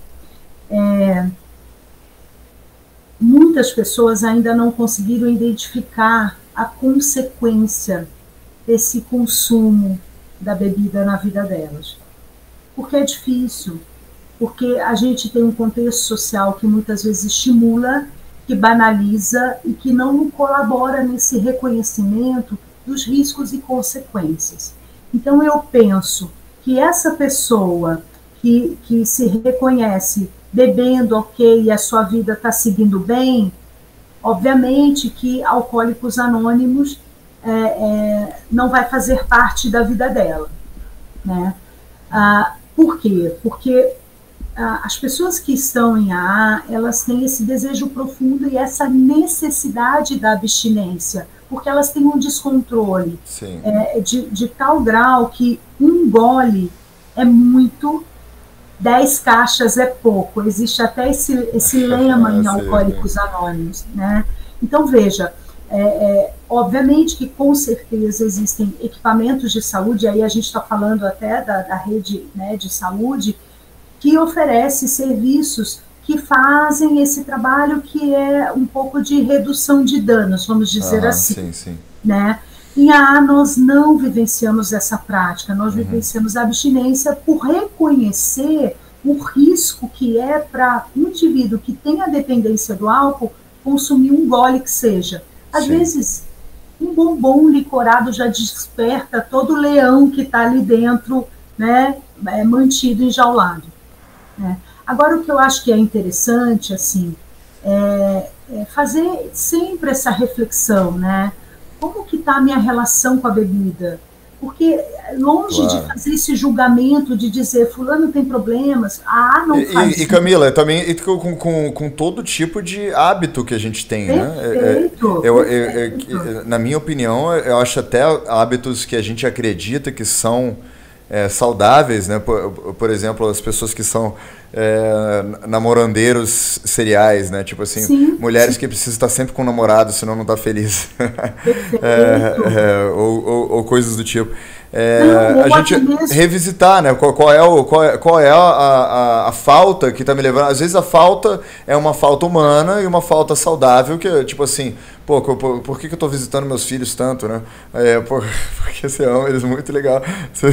muitas pessoas ainda não conseguiram identificar a consequência desse consumo da bebida na vida delas. Porque é difícil, porque a gente tem um contexto social que muitas vezes estimula, que banaliza e que não colabora nesse reconhecimento dos riscos e consequências. Então eu penso que essa pessoa que se reconhece bebendo, ok, e a sua vida está seguindo bem, obviamente que Alcoólicos Anônimos não vai fazer parte da vida dela, né? Por quê? Porque as pessoas que estão em AA, elas têm esse desejo profundo e essa necessidade da abstinência, porque elas têm um descontrole de tal grau que um gole é muito, 10 caixas é pouco. Existe até esse lema em Alcoólicos Anônimos, né? Então, veja, obviamente que com certeza existem equipamentos de saúde, aí a gente está falando até da rede, né, de saúde, que oferece serviços que fazem esse trabalho que é um pouco de redução de danos, vamos dizer assim. Sim. Né? Em AA nós não vivenciamos essa prática, nós vivenciamos a abstinência por reconhecer o risco que é para um indivíduo que tem a dependência do álcool consumir um gole que seja. Às vezes, um bombom licorado já desperta todo o leão que está ali dentro, né, mantido, enjaulado. Agora, o que eu acho que é interessante, assim, é fazer sempre essa reflexão, né? Como que está a minha relação com a bebida? Porque longe de fazer esse julgamento, de dizer, fulano tem problemas, não faz isso. E Camila, também com todo tipo de hábito que a gente tem, Perfeito, né? Na minha opinião, eu acho até hábitos que a gente acredita que são saudáveis, né? Por exemplo, as pessoas que são namorandeiros seriais, né? Tipo assim, mulheres que precisam estar sempre com o namorado, senão não está feliz. Ou coisas do tipo. A gente revisitar, né? Qual é a falta que está me levando. Às vezes a falta é uma falta humana e uma falta saudável, que é tipo assim, por que eu estou visitando meus filhos tanto, né? Porque você ama eles muito, legal.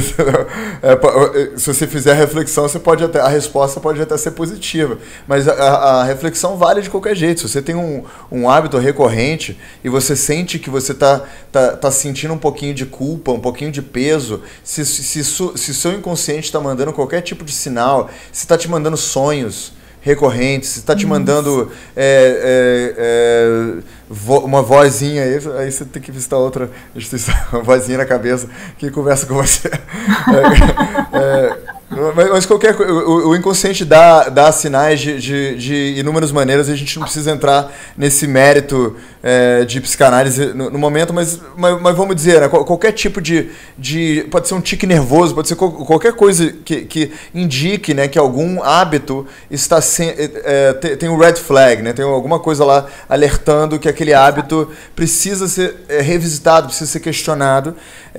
Se você fizer a reflexão, a resposta pode até ser positiva, mas a reflexão vale de qualquer jeito. Se você tem um hábito recorrente e você sente que você tá sentindo um pouquinho de culpa, um pouquinho de peso, se seu inconsciente está mandando qualquer tipo de sinal, se está te mandando sonhos recorrentes, se está te mandando uma vozinha aí você tem que visitar outra instituição, uma vozinha na cabeça que conversa com você. Mas o inconsciente dá sinais de inúmeras maneiras, e a gente não precisa entrar nesse mérito de psicanálise no momento, mas vamos dizer, né, qualquer tipo pode ser um tique nervoso, pode ser qualquer coisa que indique, né, que algum hábito está tem um red flag, né, tem alguma coisa lá alertando que aquele hábito precisa ser revisitado, precisa ser questionado.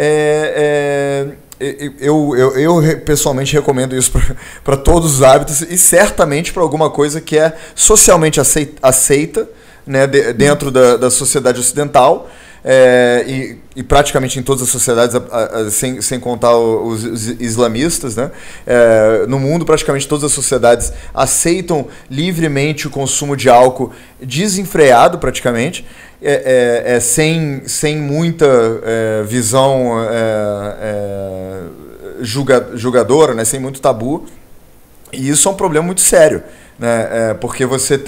Eu pessoalmente recomendo isso para todos os hábitos, e certamente para alguma coisa que é socialmente aceita, né, dentro da sociedade ocidental, e praticamente em todas as sociedades, sem contar os islamistas, né? No mundo, praticamente todas as sociedades aceitam livremente o consumo de álcool desenfreado, praticamente, sem muita visão julgadora, né? Sem muito tabu. E isso é um problema muito sério, né? Porque você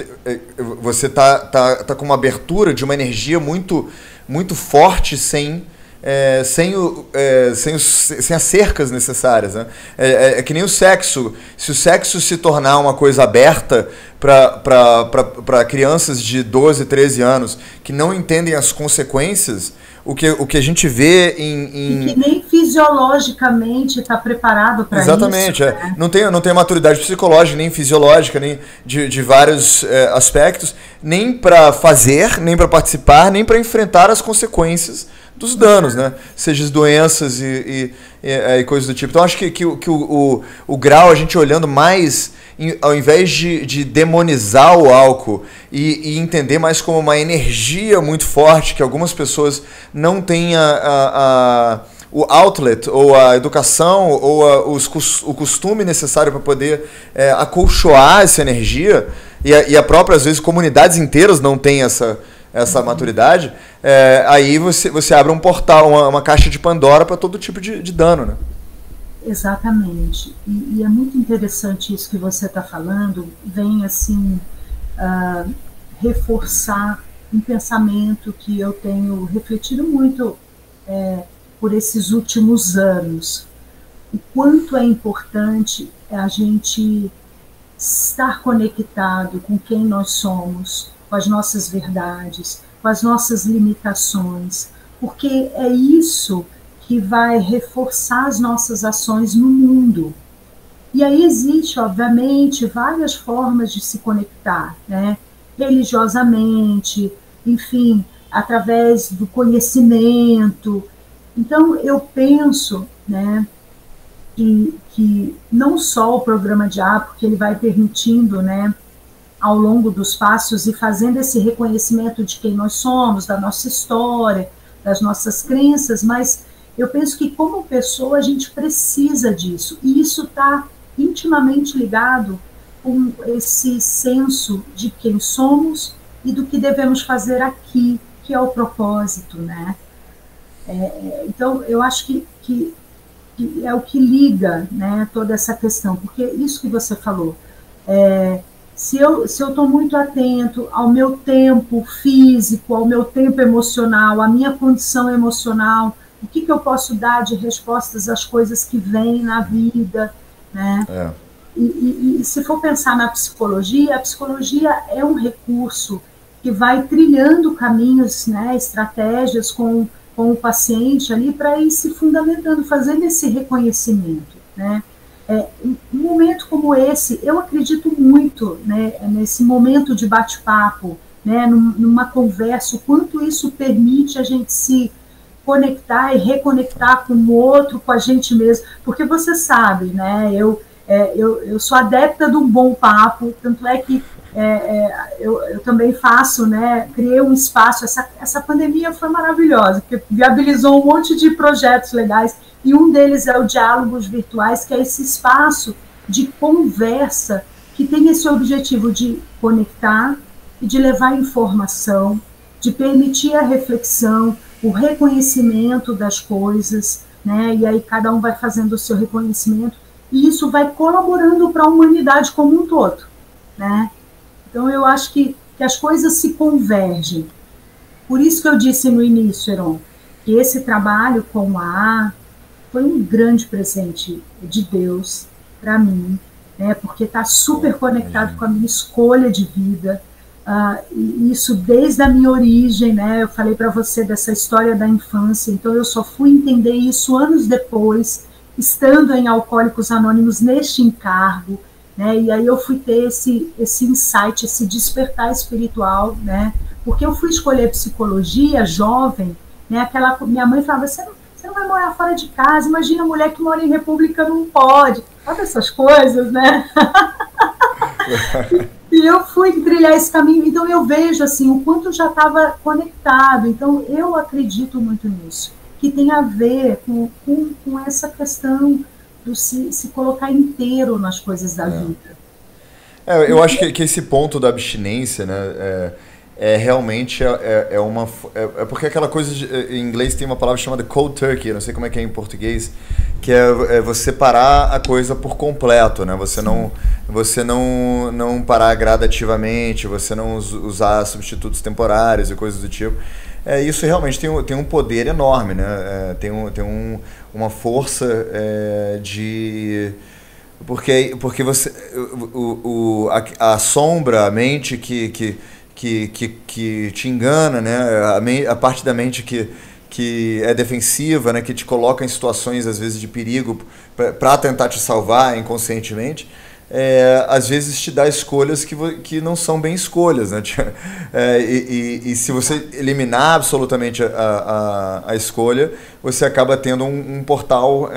tá com uma abertura de uma energia muito forte sem as cercas necessárias, né? É que nem o sexo. Se o sexo se tornar uma coisa aberta para crianças de 12, 13 anos que não entendem as consequências, o que a gente vê em... E que nem fisiologicamente está preparado para isso. Exatamente. Né? Não tem maturidade psicológica, nem fisiológica, nem de vários aspectos, nem para fazer, nem para participar, nem para enfrentar as consequências dos danos, né? Seja as doenças e coisas do tipo. Então, acho que o grau, a gente olhando mais, ao invés de demonizar o álcool e entender mais como uma energia muito forte, que algumas pessoas não têm o outlet, ou a educação, ou o costume necessário para poder acolchoar essa energia, e a própria, às vezes, comunidades inteiras não têm essa maturidade, aí você abre um portal, uma caixa de Pandora para todo tipo de dano, né? Exatamente. E é muito interessante isso que você está falando, vem assim reforçar um pensamento que eu tenho refletido muito por esses últimos anos. O quanto é importante a gente estar conectado com quem nós somos, com as nossas verdades, com as nossas limitações, porque é isso que vai reforçar as nossas ações no mundo. E aí existe, obviamente, várias formas de se conectar, né? Religiosamente, enfim, através do conhecimento. Então, eu penso, né, que não só o programa de porque ele vai permitindo, né, ao longo dos passos e fazendo esse reconhecimento de quem nós somos, da nossa história, das nossas crenças, mas eu penso que como pessoa a gente precisa disso, e isso está intimamente ligado com esse senso de quem somos e do que devemos fazer aqui, que é o propósito, né? Então, eu acho que é o que liga, né, toda essa questão, porque isso que você falou, se eu estou muito atento ao meu tempo físico, ao meu tempo emocional, à minha condição emocional, o que eu posso dar de respostas às coisas que vêm na vida, né? E se for pensar na psicologia, a psicologia é um recurso que vai trilhando caminhos, né, estratégias com o paciente ali para ir se fundamentando, fazendo esse reconhecimento, né? Um momento como esse, eu acredito muito, né, nesse momento de bate-papo, né, numa conversa, o quanto isso permite a gente se conectar e reconectar com o outro, com a gente mesmo, porque você sabe, né, eu sou adepta de um bom papo, tanto é que eu também faço, né, criei um espaço, essa pandemia foi maravilhosa, porque viabilizou um monte de projetos legais, e um deles é o Diálogos Virtuais, que é esse espaço de conversa que tem esse objetivo de conectar e de levar informação, de permitir a reflexão, o reconhecimento das coisas, né, e aí cada um vai fazendo o seu reconhecimento, e isso vai colaborando para a humanidade como um todo, né? Então, eu acho que as coisas se convergem. Por isso que eu disse no início, Heron, que esse trabalho com a foi um grande presente de Deus, para mim, né, porque está super conectado com a minha escolha de vida. E isso desde a minha origem, né? Eu falei para você dessa história da infância, então eu só fui entender isso anos depois, estando em Alcoólicos Anônimos neste encargo, né? E aí eu fui ter esse insight, esse despertar espiritual, né? Porque eu fui escolher psicologia jovem, né? Minha mãe falava, você não vai morar fora de casa, imagina a mulher que mora em república não pode, olha essas coisas, né? E eu fui trilhar esse caminho, então eu vejo assim, o quanto já estava conectado, então eu acredito muito nisso, que tem a ver com essa questão do se colocar inteiro nas coisas da vida. Eu acho que esse ponto da abstinência, né, realmente porque aquela coisa em inglês tem uma palavra chamada cold turkey, não sei como é que é em português, que é você parar a coisa por completo, né? Você não parar gradativamente, você não usar substitutos temporários e coisas do tipo. Isso realmente tem um poder enorme, né? Tem uma força porque você a sombra, a mente que te engana, né? A parte da mente que é defensiva, né? Que te coloca em situações, às vezes, de perigo para tentar te salvar inconscientemente, às vezes te dá escolhas que não são bem escolhas, né? E se você eliminar absolutamente a escolha, você acaba tendo um portal...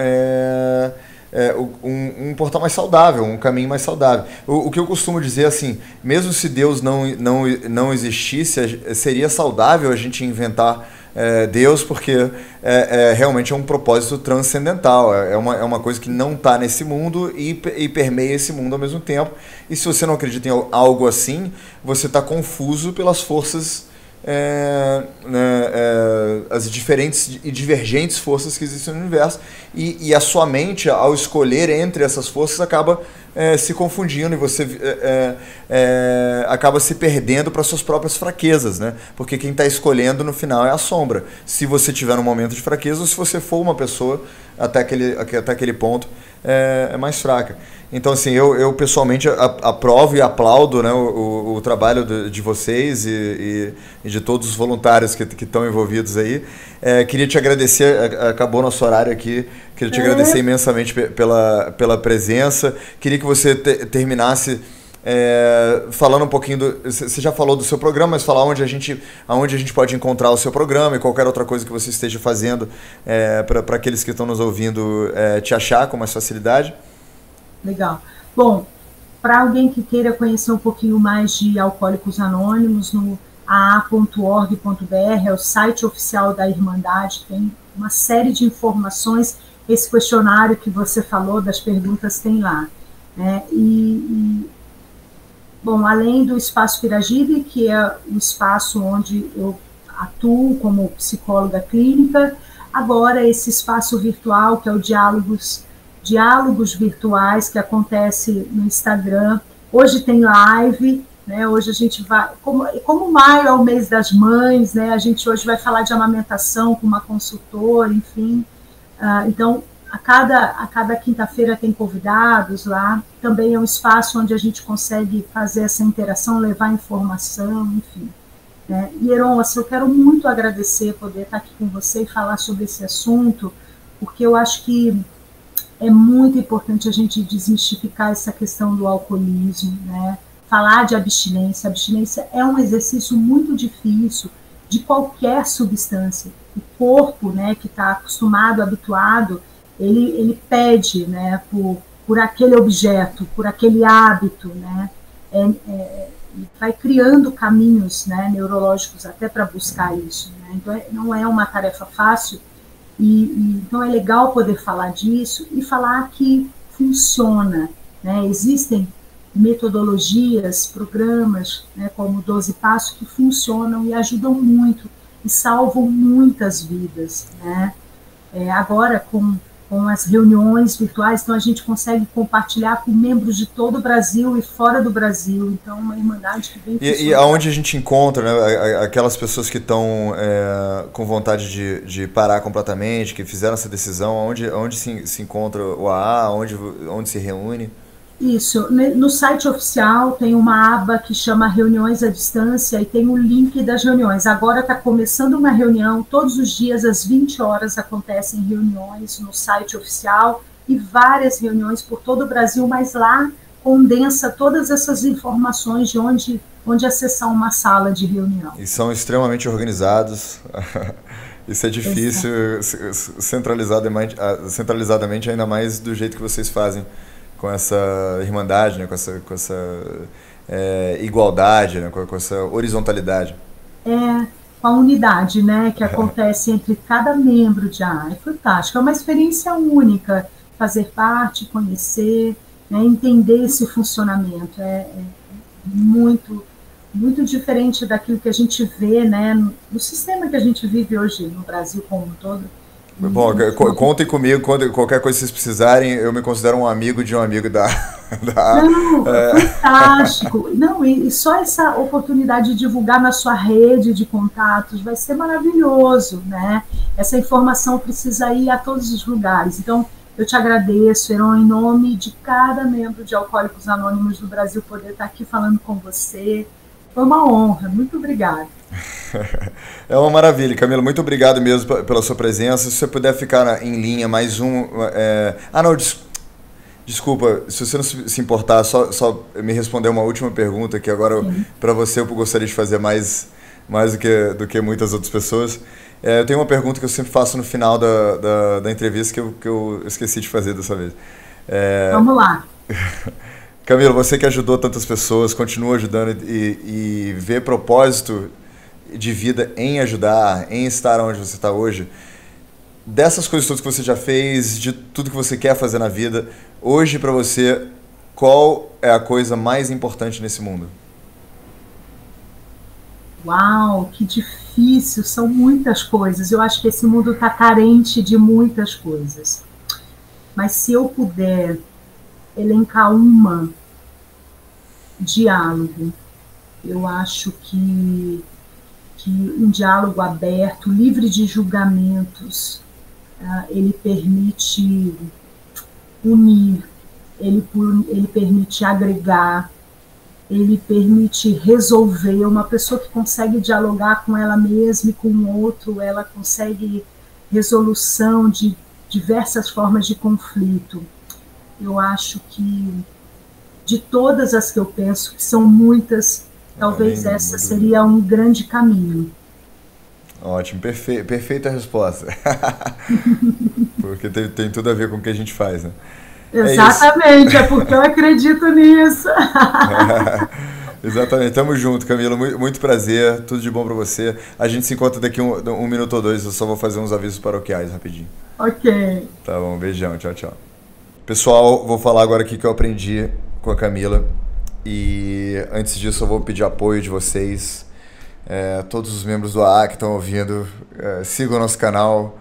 um portal mais saudável, um caminho mais saudável. O que eu costumo dizer assim, mesmo se Deus não existisse, seria saudável a gente inventar Deus, porque realmente é um propósito transcendental, é uma coisa que não está nesse mundo e permeia esse mundo ao mesmo tempo. E se você não acredita em algo assim, você está confuso pelas forças, as diferentes e divergentes forças que existem no universo, e a sua mente, ao escolher entre essas forças, acaba se confundindo, e você acaba se perdendo para suas próprias fraquezas, né? Porque quem está escolhendo no final é a sombra. Se você tiver um momento de fraqueza, ou se você for uma pessoa até aquele ponto mais fraca. Então, assim, eu pessoalmente aprovo e aplaudo, né, o trabalho de vocês e de todos os voluntários que estão envolvidos aí. Queria te agradecer, acabou nosso horário aqui, queria te agradecer imensamente pela presença. Queria que você terminasse falando um pouquinho você já falou do seu programa, mas falar aonde a gente pode encontrar o seu programa e qualquer outra coisa que você esteja fazendo para aqueles que estão nos ouvindo te achar com mais facilidade. Legal. Bom, para alguém que queira conhecer um pouquinho mais de Alcoólicos Anônimos, no aa.org.br é o site oficial da Irmandade, tem uma série de informações, esse questionário que você falou, das perguntas, tem lá, né? Bom, além do Espaço Piragibe, que é o espaço onde eu atuo como psicóloga clínica, agora esse espaço virtual, que é o Diálogos Virtuais, que acontece no Instagram. Hoje tem live, né? Hoje a gente vai, como maio é o mês das mães, né? A gente hoje vai falar de amamentação com uma consultora, enfim. Então, a cada quinta-feira tem convidados lá. Também é um espaço onde a gente consegue fazer essa interação, levar informação, enfim. Né? E, Heron, assim, eu quero muito agradecer poder estar aqui com você e falar sobre esse assunto, porque eu acho que é muito importante a gente desmistificar essa questão do alcoolismo, né? Falar de abstinência. Abstinência é um exercício muito difícil de qualquer substância. O corpo, né, que está acostumado, habituado, ele pede, né, por aquele objeto, por aquele hábito, né? Vai criando caminhos, né, neurológicos até para buscar isso, né? Então não é uma tarefa fácil. Então é legal poder falar disso e falar que funciona, né? Existem metodologias, programas, né, como 12 Passos, que funcionam e ajudam muito e salvam muitas vidas, né? Agora, com com as reuniões virtuais, então a gente consegue compartilhar com membros de todo o Brasil e fora do Brasil, então uma irmandade que vem... E aonde a gente encontra, né, aquelas pessoas que estão com vontade de parar completamente, que fizeram essa decisão, onde se encontra o AA, onde se reúne? Isso, no site oficial tem uma aba que chama Reuniões à Distância e tem o link das reuniões. Agora está começando uma reunião, todos os dias às 20 horas acontecem reuniões no site oficial e várias reuniões por todo o Brasil, mas lá condensa todas essas informações de onde acessar uma sala de reunião. E são extremamente organizados. Isso é difícil, centralizadamente, ainda mais do jeito que vocês fazem, com essa irmandade, né? com essa igualdade, né? com essa horizontalidade. Com a unidade, né, que acontece entre cada membro de AA. É fantástico, é uma experiência única, fazer parte, conhecer, né, entender esse funcionamento. É muito, muito diferente daquilo que a gente vê, né, no sistema que a gente vive hoje no Brasil como um todo. Bom, contem comigo, qualquer coisa que vocês precisarem, eu me considero um amigo de um amigo da Não, fantástico. Não, e só essa oportunidade de divulgar na sua rede de contatos vai ser maravilhoso, né? Essa informação precisa ir a todos os lugares. Então, eu te agradeço, Heron, em nome de cada membro de Alcoólicos Anônimos do Brasil, poder estar aqui falando com você. Foi uma honra, muito obrigada. É uma maravilha, Camila, muito obrigado mesmo pela sua presença. Se você puder ficar em linha mais um... Desculpa, se você não se importar, só me responder uma última pergunta que agora para você eu gostaria de fazer mais do que muitas outras pessoas. Eu tenho uma pergunta que eu sempre faço no final da entrevista que eu esqueci de fazer dessa vez. Vamos lá. Camila, você que ajudou tantas pessoas, continua ajudando e vê propósito de vida em ajudar, em estar onde você está hoje, dessas coisas todas que você já fez, de tudo que você quer fazer na vida, hoje para você, qual é a coisa mais importante nesse mundo? Uau, que difícil, são muitas coisas. Eu acho que esse mundo está carente de muitas coisas. Mas se eu puder elencar uma, diálogo, eu acho que um diálogo aberto, livre de julgamentos, ele permite unir, ele permite agregar, ele permite resolver. Uma pessoa que consegue dialogar com ela mesma e com o outro, ela consegue resolução de diversas formas de conflito. Eu acho que, de todas as que eu penso, que são muitas, talvez essa seria um grande caminho. Ótimo, perfeita resposta. Porque tem tudo a ver com o que a gente faz, né? Exatamente, é porque eu acredito nisso. Exatamente, tamo junto, Camila, muito prazer, tudo de bom pra você. A gente se encontra daqui um minuto ou dois, eu só vou fazer uns avisos paroquiais rapidinho. Ok. Tá bom, beijão, tchau, tchau. Pessoal, vou falar agora aqui que eu aprendi com a Camila. E antes disso eu vou pedir apoio de vocês, todos os membros do AA que estão ouvindo, sigam o nosso canal.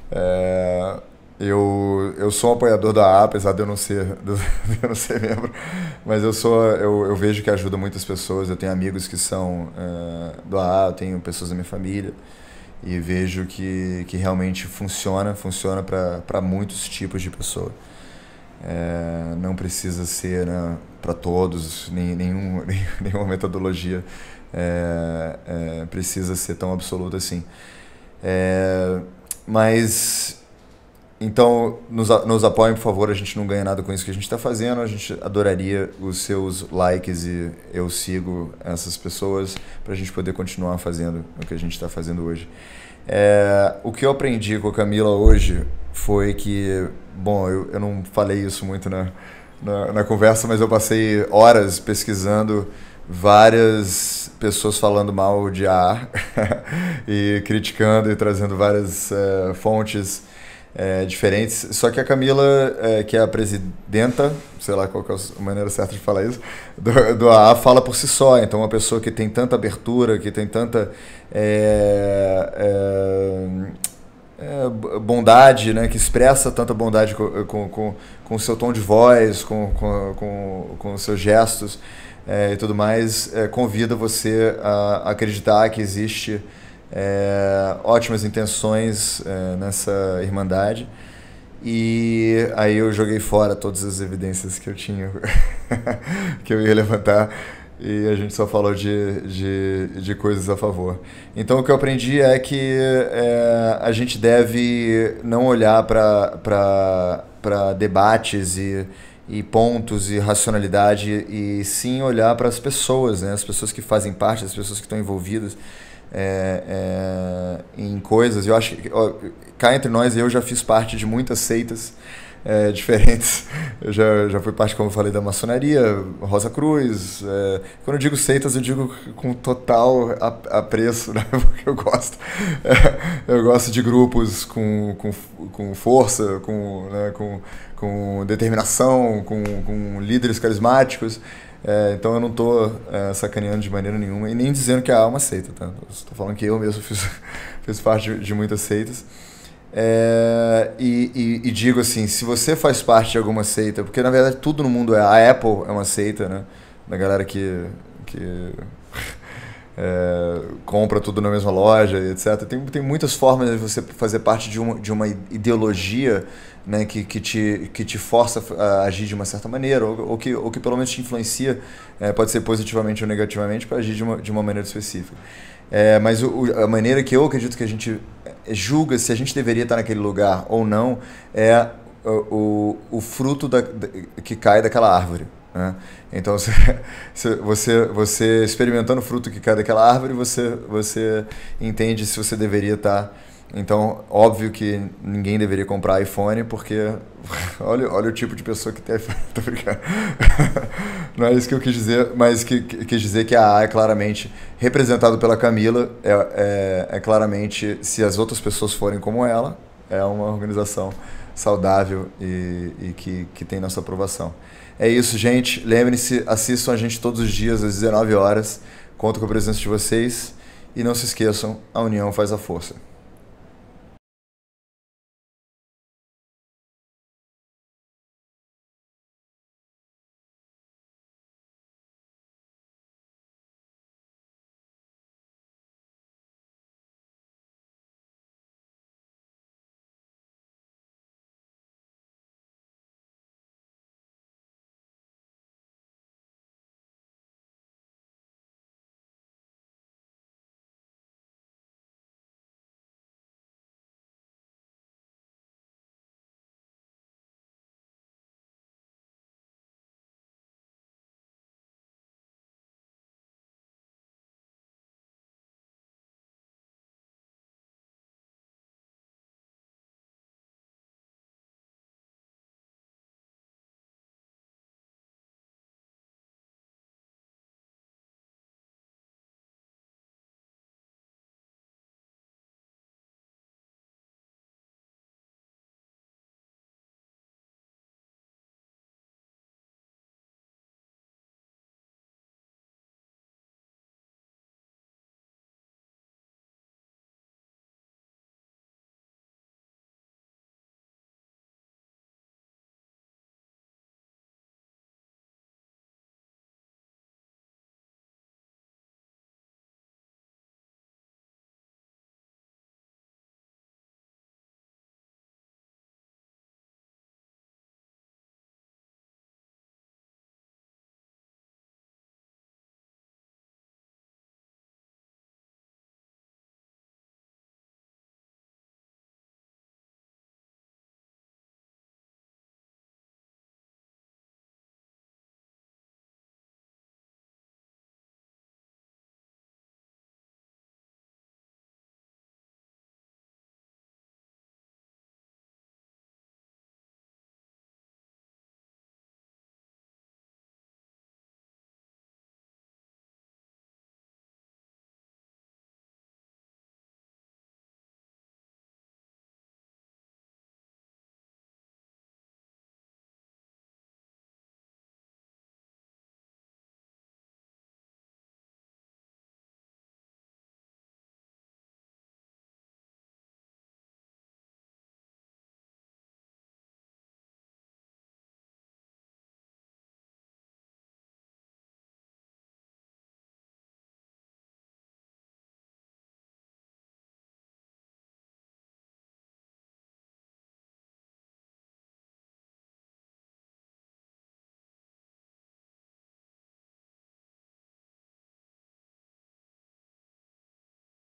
Eu sou um apoiador da AA, apesar de eu não ser membro, mas eu vejo que ajuda muitas pessoas. Eu tenho amigos que são do AA, eu tenho pessoas da minha família e vejo que realmente funciona para muitos tipos de pessoa. Não precisa ser, né, para todos, nenhuma metodologia precisa ser tão absoluta assim. Mas, então, nos apoiem, por favor, a gente não ganha nada com isso que a gente está fazendo, a gente adoraria os seus likes e eu sigo essas pessoas para a gente poder continuar fazendo o que a gente está fazendo hoje. O que eu aprendi com a Camila hoje foi que, bom, eu não falei isso muito na conversa, mas eu passei horas pesquisando várias pessoas falando mal de AA e criticando e trazendo várias fontes diferentes. Só que a Camila, que é a presidenta, sei lá qual que é a maneira certa de falar isso, do AA, fala por si só. Então, uma pessoa que tem tanta abertura, que tem tanta bondade, né, que expressa tanta bondade com o seu tom de voz, com os seus gestos e tudo mais, convida você a acreditar que existe ótimas intenções nessa irmandade. E aí eu joguei fora todas as evidências que eu tinha, que eu ia levantar, e a gente só falou de coisas a favor. Então o que eu aprendi é que a gente deve não olhar para debates e pontos e racionalidade, e sim olhar para as pessoas, né? As pessoas que fazem parte, as pessoas que estão envolvidas em coisas. Eu acho que, cá entre nós, eu já fiz parte de muitas seitas diferentes. Eu já fui parte, como eu falei, da maçonaria, Rosa Cruz. Quando eu digo seitas, eu digo com total apreço, né? Porque eu gosto. Eu gosto de grupos com força, com determinação, com líderes carismáticos. Então eu não estou sacaneando de maneira nenhuma e nem dizendo que há uma seita, tá? Estou falando que eu mesmo fiz parte de muitas seitas. E digo assim, se você faz parte de alguma seita, porque na verdade tudo no mundo a Apple é uma seita, né? Da galera que compra tudo na mesma loja, etc. Tem muitas formas de você fazer parte de uma ideologia, né, que te força a agir de uma certa maneira, ou que pelo menos te influencia, pode ser positivamente ou negativamente, para agir de uma maneira específica. Mas a maneira que eu acredito que a gente julga se a gente deveria estar naquele lugar ou não é o fruto que cai daquela árvore, né? Então, você experimentando o fruto que cai daquela árvore, você entende se você deveria estar. Então, óbvio que ninguém deveria comprar iPhone, porque olha o tipo de pessoa que tem iPhone. Tô brincando. Não é isso que eu quis dizer, mas quis dizer que a A é claramente representado pela Camila, é claramente, se as outras pessoas forem como ela, é uma organização saudável e que tem nossa aprovação. É isso, gente. Lembrem-se, assistam a gente todos os dias às 19 horas. Conto com a presença de vocês. E não se esqueçam, a união faz a força.